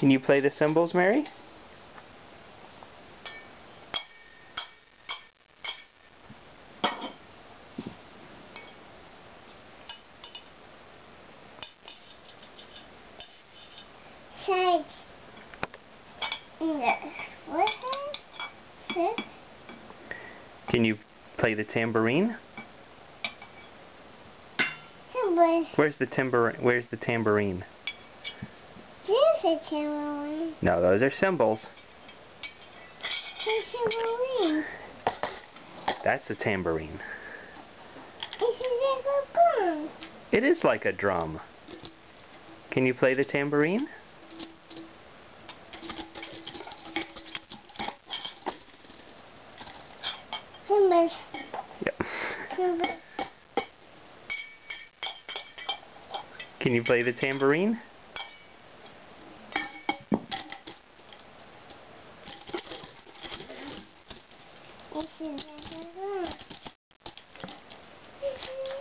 Can you play the cymbals, Mary? Say, what? Can you play the tambourine? Cymbals. Where's the tambourine? This is a tambourine. No, those are cymbals. It's a tambourine. That's a tambourine. This is like a gun. It is like a drum. Can you play the tambourine? Cymbals. Yep. Cymbals. Can you play the tambourine? This is like a gun.